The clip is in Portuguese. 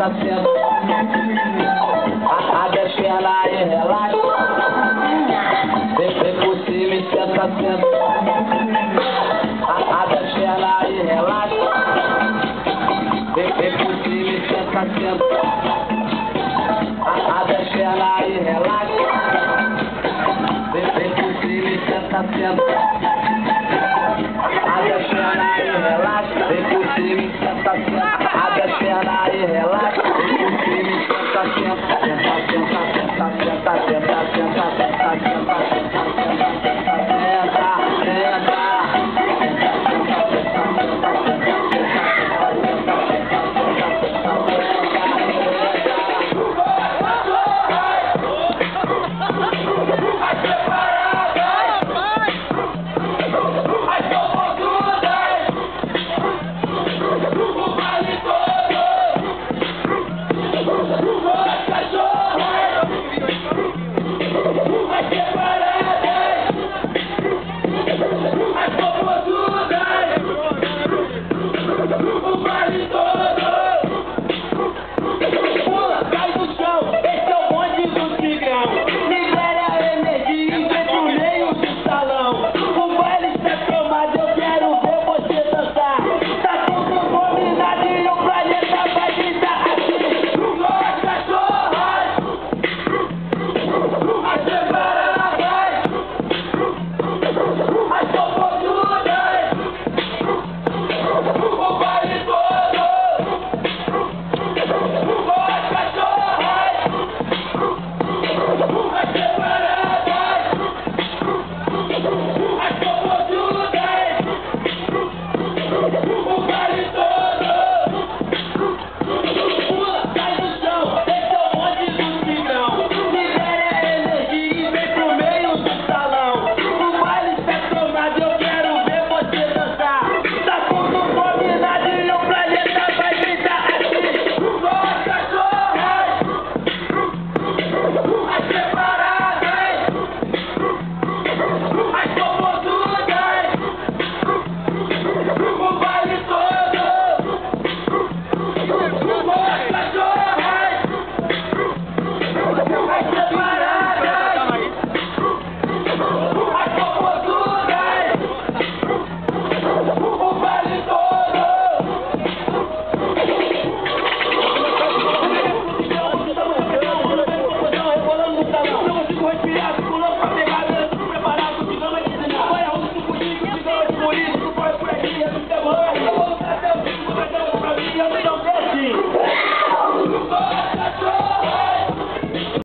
senta, senta. Abre as pernas e relaxa. Vem por cima e senta, senta. Abre as pernas e relaxa. Vem por cima e senta, senta. Abre as pernas e relaxa. Vem por cima e senta, senta. Abre as pernas e relaxa. Vem por cima e senta, senta. Abre as pernas e relaxa. Vem por cima e senta, senta. Senta, senta, senta, senta, senta, senta, senta, senta, O vale todo.